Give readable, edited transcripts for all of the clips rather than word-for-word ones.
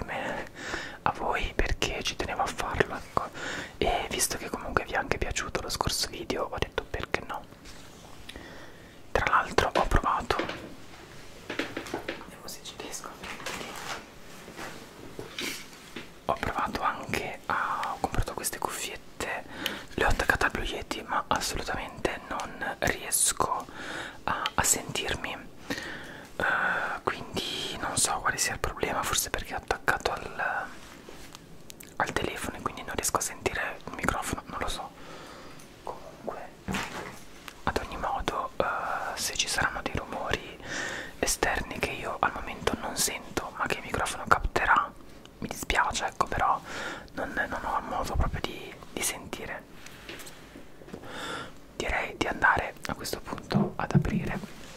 insieme a voi perché ci tenevo a farlo, ecco. E visto che comunque vi è anche piaciuto lo scorso video, ho detto perché no. Tra l'altro ho provato, vediamo se ci riesco, ho provato anche ho comprato queste cuffiette, le ho attaccate al Blue Yeti ma assolutamente non riesco a sentirmi, quindi non so quale sia il problema, forse perché è attaccato al telefono e quindi non riesco a sentire il microfono, non lo so. Comunque ad ogni modo se ci saranno dei rumori esterni che io al momento non sento ma che il microfono capterà, mi dispiace, ecco, però non ho modo proprio di sentire. Direi di andare a questo punto ad aprire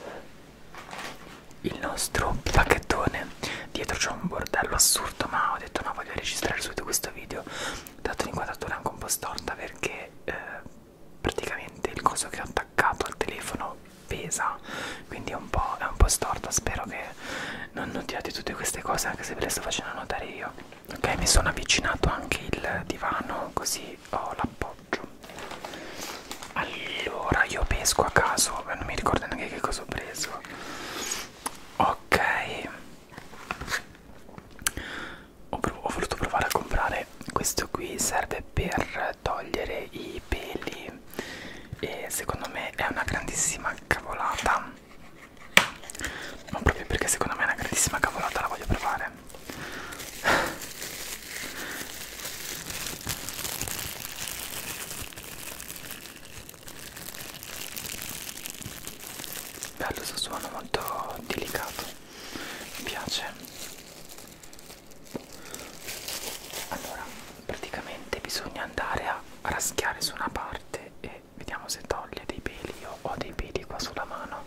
il nostro pacchettone. Dietro c'è un bordello assurdo, ma ho detto no, voglio registrare subito questo video, dato l'inquadratura è anche un po' storta perché praticamente il coso che ho attaccato al telefono pesa, quindi è un po' storta. Spero che non notiate tutte queste cose, anche se ve le sto facendo notare io. Ok, mi sono avvicinato anche il divano così ho l'appoggio. Allora io pesco a caso, non mi ricordo neanche che cosa ho preso. Ok, ho voluto provare a comprare questo qui, serve per togliere i peli e secondo me è una grandissima cavolata, ma proprio perché secondo me è una grandissima cavolata la voglio provare. Bello questo suono molto delicato, mi piace. Allora, praticamente bisogna andare a raschiare su una parte e vediamo se toglie dei peli. Io ho dei peli qua sulla mano.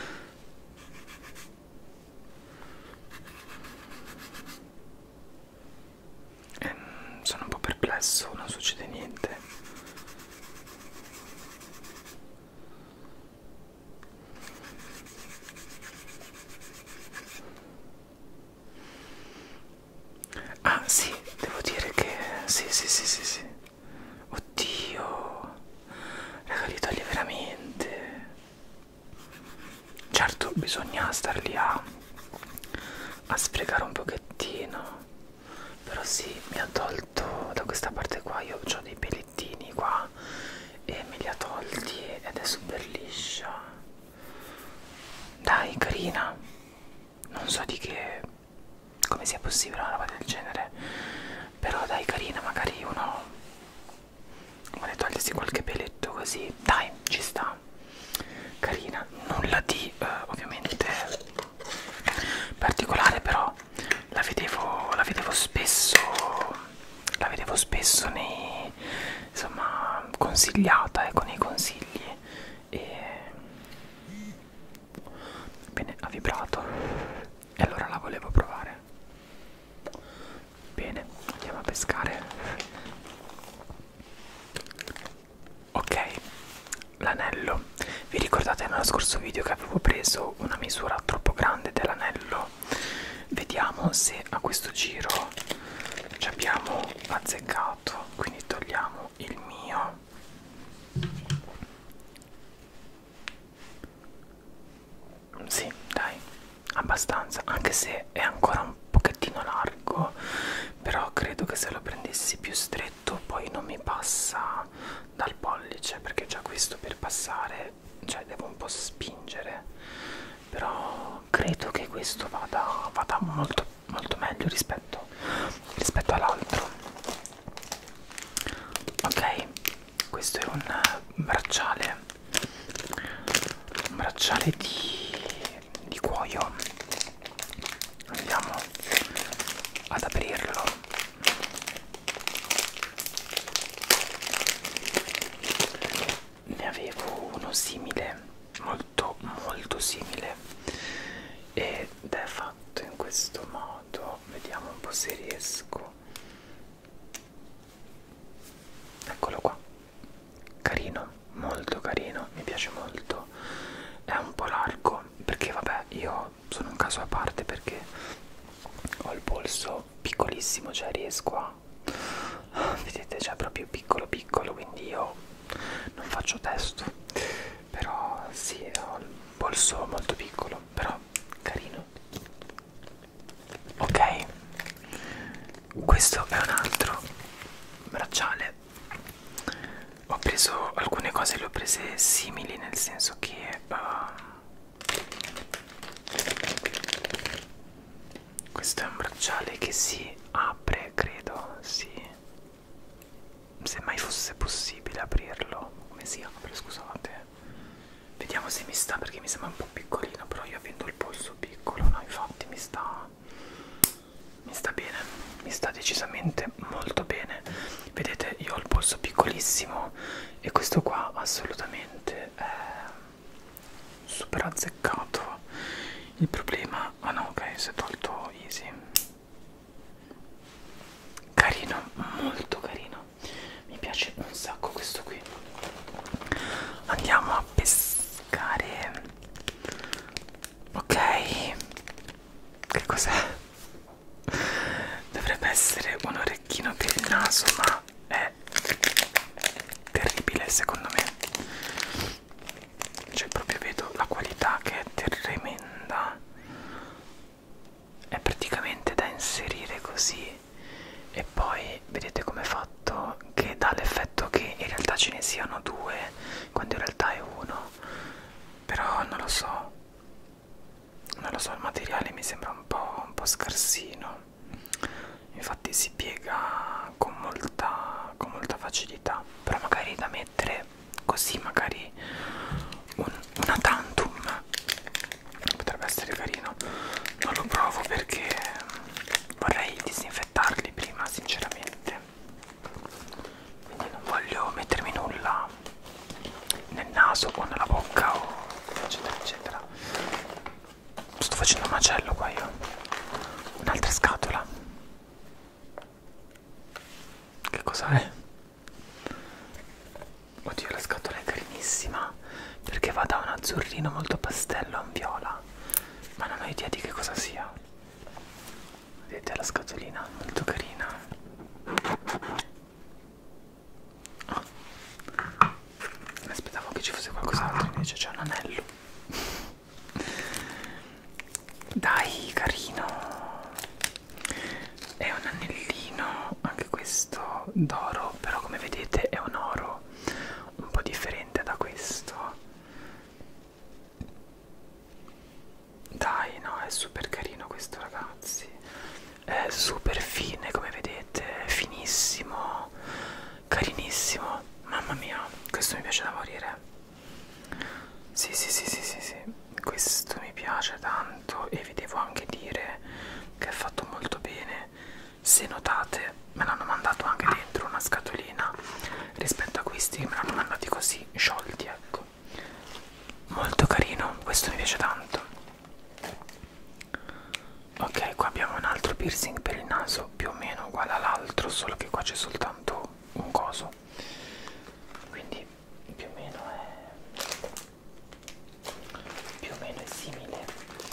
Sono un po' perplesso, non succede niente. Ah sì, devo dire che sì. Oddio, raga, li toglie veramente. Certo, bisogna star lì a sfregare un pochettino. Però sì, mi ha tolto da questa parte qua, io ho dei pelettini qua e me li ha tolti ed è super liscia. Dai, carina. Non so di che, come sia possibile una roba del genere, però dai, carina, magari uno vuole togliersi qualche peletto così, dai, ci sta, carina, nulla di ovviamente particolare, però la vedevo spesso nei, insomma, consigliata, ecco, nei consigli, e bene, ha vibrato e allora la volevo provare. Bene, andiamo a pescare. Ok, l'anello. Vi ricordate nello scorso video che avevo preso una misura troppo grande dell'anello? Vediamo se a questo giro ci abbiamo azzeccato. Quindi togliamo il mio. Sì, dai, abbastanza, anche se è ancora un pochettino largo, però credo che se lo prendessi più stretto poi non mi passa dal pollice, perché già questo per passare, cioè devo un po' spingere, però credo che questo vada molto meglio rispetto all'altro. Ok, questo è un bracciale di cuoio. Andiamo ad aprirlo. Ne avevo uno simile, molto simile, ed è fatto in questo modo. Vediamo un po' se riesco. Eccolo qua, carino, molto carino, mi piace molto. È un po' largo perché vabbè, io sono un caso a parte perché ho il polso piccolissimo piccolissimo, cioè riesco a, vedete, cioè proprio piccolo piccolo, quindi io non faccio testo, però sì, ho il polso molto piccolo, però carino. Ok, questo è un altro bracciale. Ho preso alcune cose, le ho prese simili, nel senso che questo è un bracciale che si apre, credo, sì. Se mai fosse possibile aprirlo, come si apre, scusate. Vediamo se mi sta, perché mi sembra un po' piccolino, però io avendo il polso piccolo, no, infatti mi sta bene, mi sta decisamente molto bene. Vedete, io ho il polso piccolissimo e questo qua assolutamente è super azzeccato. Il problema, ah no, ok, si è tolto easy. Carino, molto carino, mi piace un sacco questo qui. Andiamo a pescare. Ok, che cos'è? Dovrebbe essere un orecchino per il naso, ma è terribile secondo me. Cioè proprio vedo la qualità che è tremenda. È praticamente da inserire così e poi vedete com'è fatto, che dà l'effetto che in realtà ce ne siano due quando in realtà è uno. Però non lo so, il materiale mi sembra un po' scarsino, infatti si piega con molta facilità, però magari da mettere così, magari una tantum potrebbe essere carino. Non lo provo perché vorrei disinfettarli prima, sinceramente, quindi non voglio mettermi nulla nel naso o nella bocca o eccetera eccetera. Sto facendo un macello qua io. Un'altra scatola. Che cosa è? Oddio, la scatola è carinissima perché va da un azzurrino molto pastello a un viola, ma non ho idea di che cosa sia. Vedete la scatolina? Molto carina. Oh. Aspettavo che ci fosse qualcos'altro, invece c'è un anello. Dai, carino. È un anellino, anche questo d'oro, però come vedete è un oro un po' differente da questo. Dai, no, è super carino questo, ragazzi. È super fine, come vedete, finissimo, carinissimo. Mamma mia, questo mi piace da morire. Sì, sì, sì, sì, sì, sì. Questo mi piace tanto e vi devo anche dire che è fatto molto bene. Se notate, me l'hanno mandato anche dentro una scatolina rispetto a questi che me l'hanno mandati così sciolti, ecco. Molto carino, questo mi piace tanto. Ok, qua abbiamo un altro piercing per il naso più o meno uguale all'altro, solo che qua c'è soltanto un coso, quindi più o meno è simile.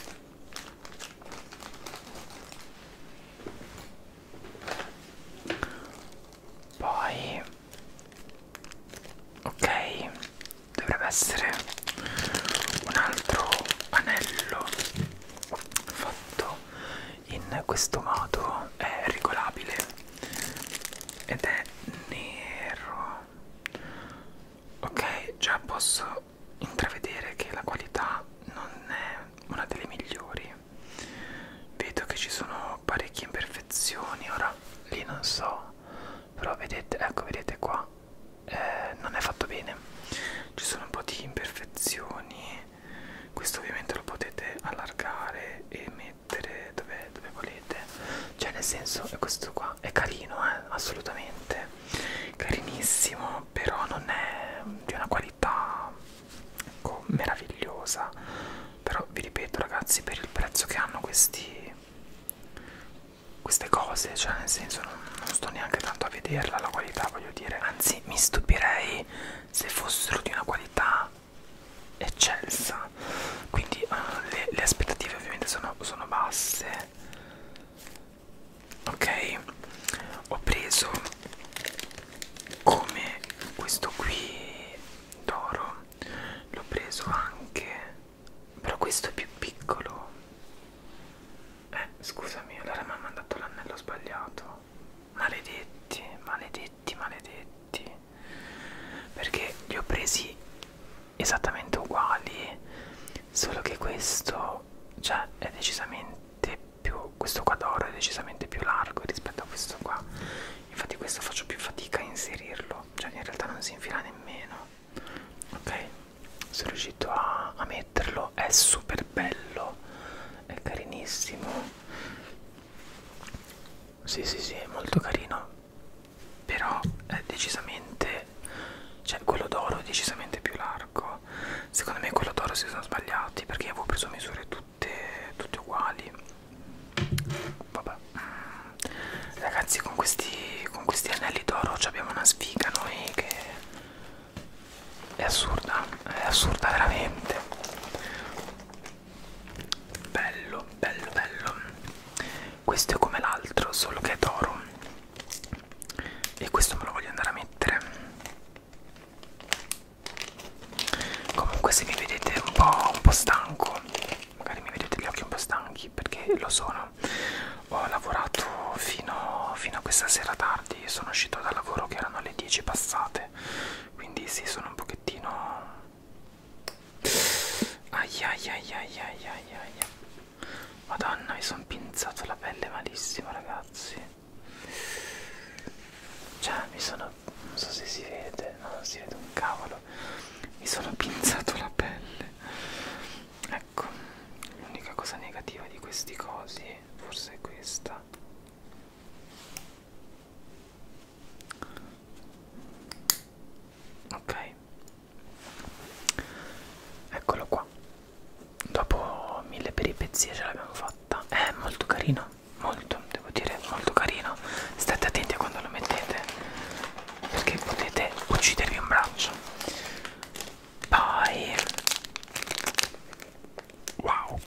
Poi ok, dovrebbe essere un altro anello fatto in questo modo, è regolabile ed è nero. Ok, già posso intravedere che la qualità non è una delle migliori. Vedo che ci sono parecchie imperfezioni, ora lì non so, però vedete, ecco, vedete qua, non è fatto bene, ci sono un po' di imperfezioni. Questo ovviamente lo potete allargare e mettere dove volete, cioè nel senso, questo qua è carino, assolutamente carinissimo, però non è di una qualità, ecco, meravigliosa. Però vi ripeto, ragazzi, per il prezzo che hanno queste cose, cioè nel senso non sto neanche tanto a vederla la qualità, voglio dire, anzi mi stupirei se fossero di una qualità eccelsa, quindi le aspettative ovviamente sono basse. Ok, maledetti, maledetti, maledetti, perché li ho presi esattamente uguali, solo che questo, cioè, è decisamente più, questo qua d'oro è decisamente più largo rispetto a questo qua. Infatti questo faccio più fatica a inserirlo, cioè in realtà non si infila nemmeno. Ok, sono riuscito a metterlo, è super bello, è carinissimo. Sì, sì, sì, è molto carino, però è decisamente, cioè quello d'oro è decisamente più largo. Secondo me quello d'oro si sono sbagliati, perché avevo preso misure tutte uguali. Vabbè, ragazzi, con questi anelli d'oro abbiamo una sfiga noi che è assurda veramente. Bello, bello, bello. Questo è come l'altro, solo che è d'oro, e questo me lo voglio andare a mettere. Comunque, se mi vedete un po' stanco, magari mi vedete gli occhi un po' stanchi, perché lo sono. Ho lavorato fino a questa sera tardi, sono uscito dal lavoro che erano le 10 passate, quindi sì, sono un pochettino... Ai ai ai ai ai ai ai. Madonna, mi sono pinzato la pelle malissimo, ragazzi. Cioè, mi sono... non so se si vede, no, non si vede un cavolo. Mi sono pinzato la pelle. Ecco, l'unica cosa negativa di questi cosi forse è questa. Ok, eccolo qua. Dopo 1000 peripezie ce l'abbiamo fatta. È molto carino, molto, devo dire, molto carino. State attenti a quando lo mettete, perché potete uccidervi un braccio. Poi, wow,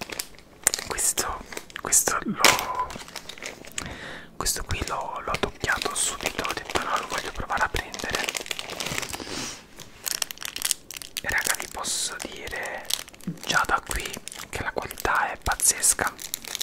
questo qui l'ho toccato subito, ho detto no, lo voglio provare a prendere. E raga, vi posso dire già da qui che la qualità è pazzesca.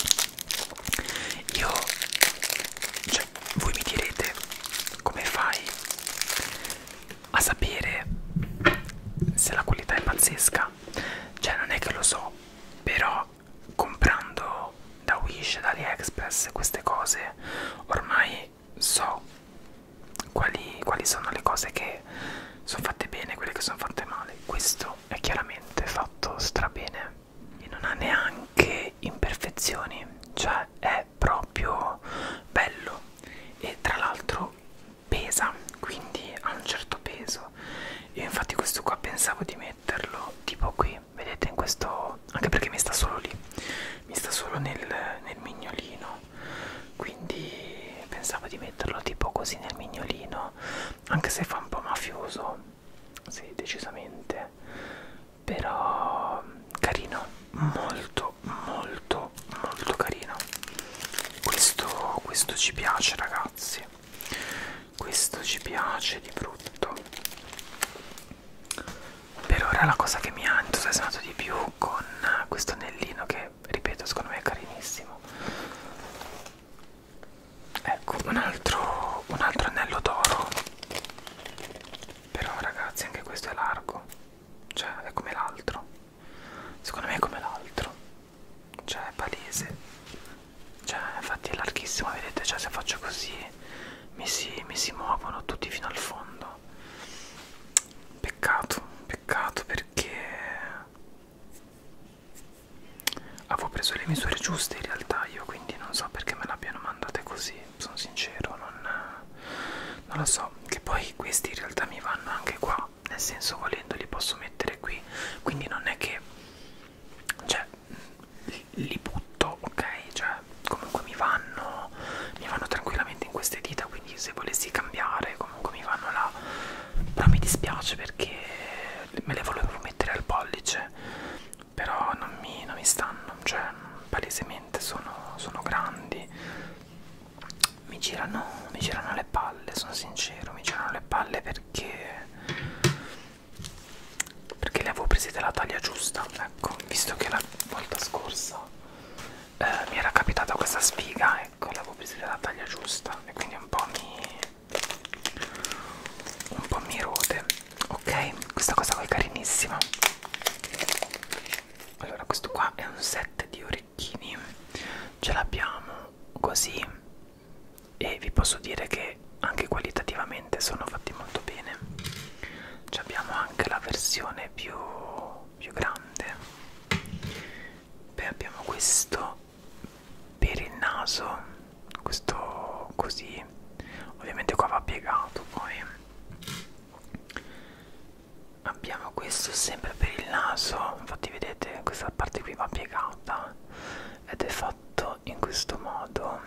Io, cioè, voi mi direte come fai a sapere se la qualità è pazzesca? Cioè, non è che lo so, però comprando da Wish, da AliExpress queste cose ormai so quali sono le cose che sono fatte bene e quelle che sono fatte male. Questo è chiaramente fatto strabene e non ha neanche imperfezioni, cioè è proprio bello, e tra l'altro pesa, quindi ha un certo peso. Io infatti questo qua pensavo di metterlo tipo qui, vedete, in questo, anche perché mi sta solo lì, mi sta solo nel mignolino, quindi pensavo di metterlo tipo così nel mignolino, anche se fa un po' mafioso, sì, decisamente, però carino, molto molto molto carino. Questo ci piace, ragazzi, questo ci piace di brutto. Per ora la cosa che mi ha entusiasmato di più con questo anellino, che ripeto secondo me è carinissimo, ecco, un altro anello d'oro, però ragazzi anche questo è largo, cioè è come l'altro, secondo me è come l'altro, cioè è palese, cioè infatti è larghissimo, vedete, cioè se faccio così mi si muovono tutti fino al fondo. Peccato, peccato, perché avevo preso le misure giuste in realtà io, quindi non so perché me l'abbiano mandate così, sono sincero, non lo so. Che poi questi in realtà mi vanno anche qua, nel senso, volendo li posso mettere qui, quindi non è che, cioè, li butto, ok, cioè comunque mi vanno tranquillamente in queste dita, quindi se volessi cambiare comunque mi vanno là, però mi dispiace perché me le volevo mettere al pollice, però non mi stanno, cioè palesemente sono grandi, mi girano le palle, sono sincero, mi girano le palle perché le avevo prese della taglia giusta, ecco, visto che la volta scorsa mi era capitata questa sfiga, ecco, l'avevo presa della taglia giusta e quindi un po' mi set di orecchini, ce l'abbiamo così e vi posso dire che anche qualitativamente sono fatti molto bene. Ci abbiamo anche la versione più grande. Poi abbiamo questo per il naso, questo così, ovviamente qua va piegato. Poi abbiamo questo sempre per il naso, infatti vedete questa parte qui va piegata ed è fatto in questo modo.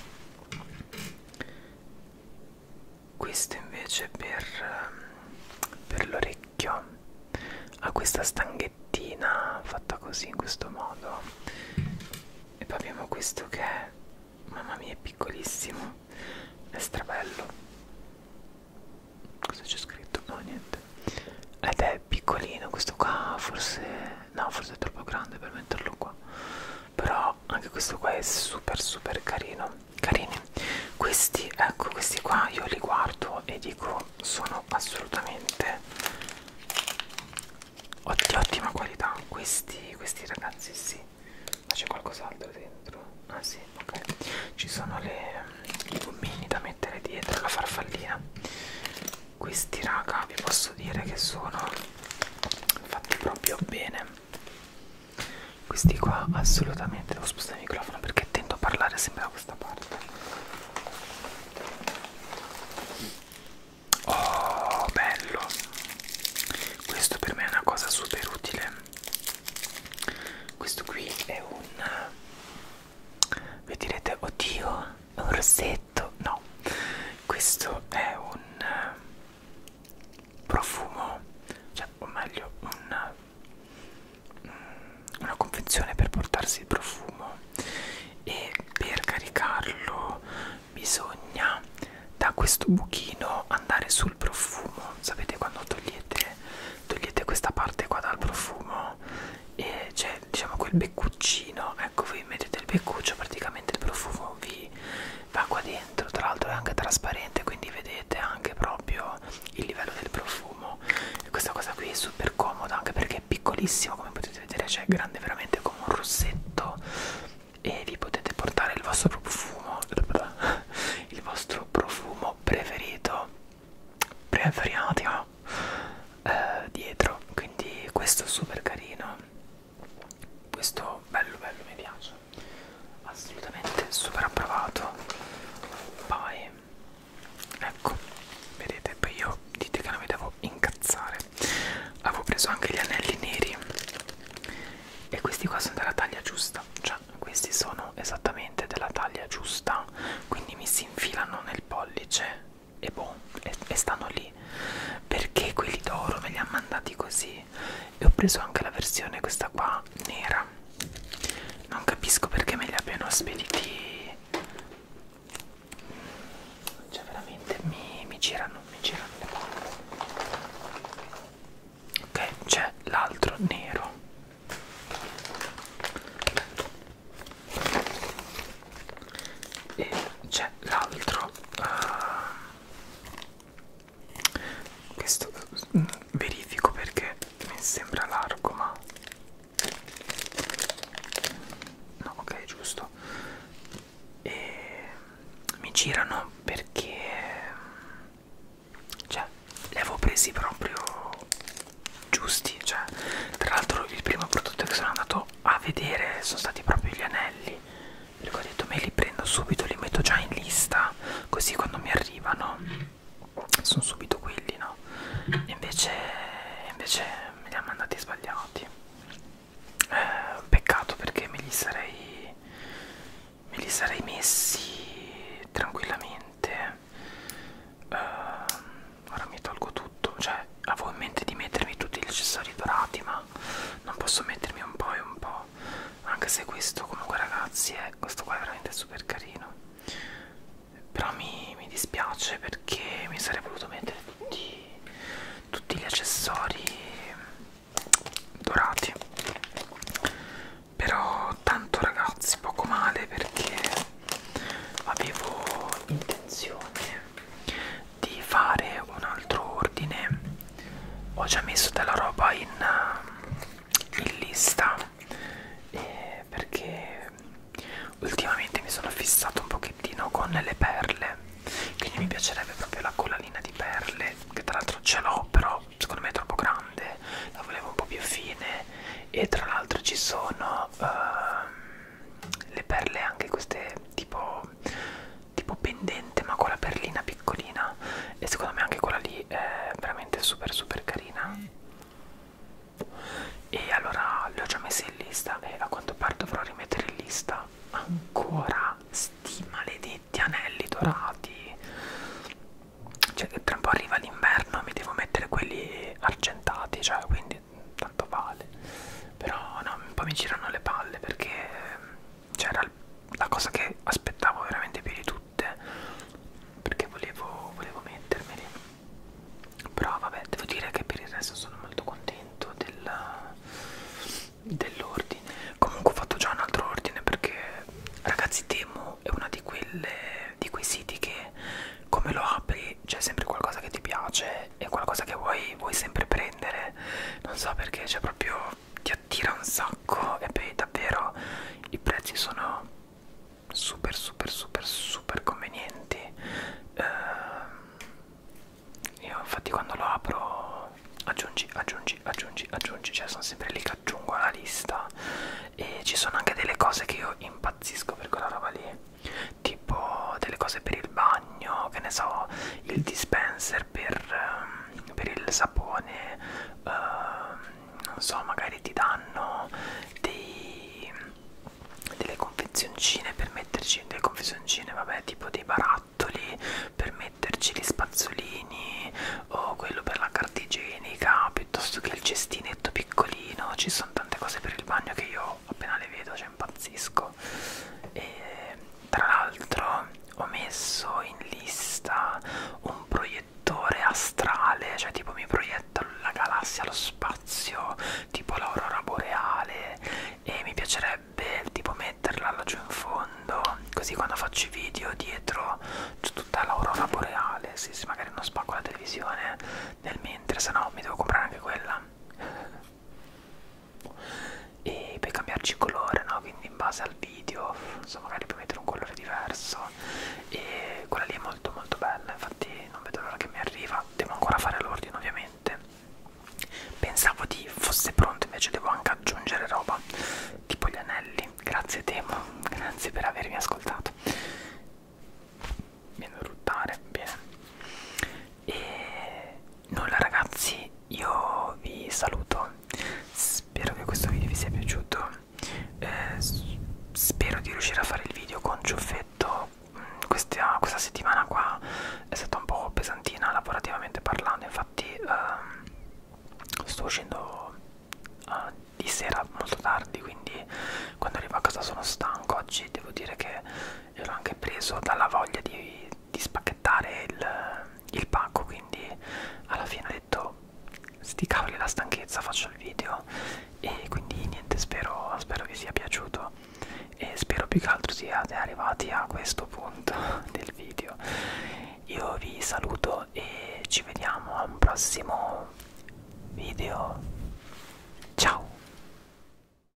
Questo invece per l'orecchio ha questa stanghettina fatta così in questo modo. E poi abbiamo questo che è, mamma mia, è piccolissimo, è strabello. Cosa c'è scritto? No, niente. Ed è piccolino questo qua, forse no, forse è troppo grande per metterlo qua, però anche questo qua è super carino. Carini questi, ecco, questi qua io li guardo e dico sono assolutamente di ottima qualità. Questi ragazzi sì. Ma c'è qualcos'altro dentro? Ah sì, ok, ci sono i gommini da mettere dietro, la farfallina. Questi raga vi posso dire che sono fatti proprio bene. Questi qua assolutamente. Devo spostare il microfono perché tendo a parlare sempre da questa parte. Oh, bello. Questo per me è una cosa super utile. Questo qui è vi direte oddio, è un rossetto. No, questo è un profumo, cioè, o meglio una confezione per portarsi il profumo, e per caricarlo bisogna da questo buchino andare sul profumo. Sapete quando togliete questa parte qua dal profumo e c'è, diciamo, quel beccuccino, ecco, voi mettete il beccuccio, praticamente il profumo vi va qua dentro. Tra l'altro è anche trasparente, quindi vedete anche proprio il livello del profumo. E questa cosa qui è super comoda anche perché è piccolissimo, come potete vedere, cioè è grande veramente come un rossetto, e vi potete portare il vostro profumo preferito dietro. Quindi questo è super carino, questo bello mi piace, assolutamente super approvato. Poi ecco, vedete, poi io dite che non mi devo incazzare, avevo preso anche gli anelli neri e questi qua sono della taglia giusta, cioè questi sono esattamente della taglia giusta, quindi mi si infilano nel pollice e boh, e stanno lì, perché quelli d'oro me li hanno mandati così. E ho preso anche la versione questa qua nera, non capisco perché me li abbiano spediti, cioè veramente mi girano le palle. Ok, c'è l'altro nero, e c'è l'altro questo verifico perché mi sembra largo, ma no, ok, giusto. E mi girano perché, cioè, li avevo presi proprio giusti, cioè, tra l'altro il primo prodotto che sono andato a vedere sono stati proprio gli anelli, perché ho detto me li prendo subito, li metto già in lista, così quando mi arrivano sono subito quelli, no? Invece me li ha mandati sbagliati. Peccato, perché me li sarei messi tranquillamente. Ora mi tolgo tutto, cioè avevo in mente di mettermi tutti gli accessori dorati, ma non posso mettermi un po' e un po', anche se questo comunque, ragazzi, questo qua è veramente super carino. Però mi dispiace perché mi sarei voluto mettere tutti gli accessori dorati. Però tanto, ragazzi, poco male, perché avevo intenzione di fare un altro ordine. Ho già messo della roba in lista e mi piacerebbe proprio la collanina di perle, che tra l'altro ce l'ho, però secondo me è troppo grande, la volevo un po' più fine. E tra l'altro ci sono le perle, anche queste tipo pendente, ma con la perlina piccolina, e secondo me anche quella lì è veramente super super carina. E allora le ho già messe in lista e a quanto pare dovrò rimettere in lista ancora sti maledetti anelli dorati. Cioè che tra un po' arriva l'inverno, mi devo mettere quelli argentati, cioè, quindi tanto vale. Però no, un po' mi girano le palle perché c'era la cosa che aspettavo veramente più di tutte, perché volevo mettermeli. Però vabbè, devo dire che per il resto sono molto contento dell'ordine. Comunque ho fatto già un altro ordine perché, ragazzi, Temu è una di quei siti che come lo apri c'è sempre qualcosa che ti piace e qualcosa che vuoi sempre prendere. Non so perché, c'è proprio, ti attira un sacco, e poi davvero i prezzi sono super super super super convenienti. Io infatti quando lo apro aggiungi, cioè sono sempre lì che aggiungo alla lista, e ci sono anche delle cose che io impazzisco per quella roba lì, tipo delle cose per il bagno, che ne so, il dispenser per il sapone, non so, magari ti danno delle confezioncine per metterci, delle confezioncine, vabbè, tipo dei barattoli per metterci gli spazzolini, o quello per la carta igienica, piuttosto che il cestinetto piccolino. Ci sono tante cose per il bagno che io appena le vedo cioè impazzisco. E tra l'altro ho messo in lista un proiettore astrale, cioè tipo mi proietta la galassia, lo spazio, tipo l'aurora boreale, e mi piacerebbe tipo metterla laggiù in fondo, così quando faccio i video dietro c'è tutta l'aurora boreale. Sì, sì, magari non spacco la televisione nel mentre, se no mi devo comprare anche quella. E puoi cambiarci colore, no? Quindi in base al video, non so, magari puoi mettere un colore diverso, e quella lì è molto molto bella, infatti non vedo l'ora che mi arriva. Devo ancora fare l'ordine ovviamente, pensavo di fosse pronto, invece devo anche aggiungere roba tipo gli anelli. Grazie Temo, grazie per avermi ascoltato. Viene a ruttare, bene. E nulla ragazzi, io vi saluto, spero che questo video vi sia piaciuto, spero di riuscire a fare il video con ciuffetto. Questa settimana qua è stata un po' pesantina lavorativamente parlando, infatti sto uscendo di sera molto tardi, quindi quando arrivo a casa sono stanco. Oggi devo dire che ero anche preso dalla voglia di spacchettare il pacco, quindi alla fine ho detto sti cavoli, la stanchezza, faccio il video. E quindi niente, spero vi sia piaciuto, e spero più che altro siate arrivati a questo punto del video. Io vi saluto e ci vediamo a un prossimo video.